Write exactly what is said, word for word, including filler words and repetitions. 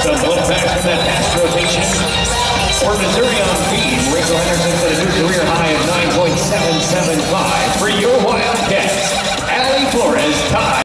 Some one back from that pass rotation. For Missouri on feed, Rachel Henderson set a new career high of nine point seven seven five. For your Wildcats, Allie Flores tied.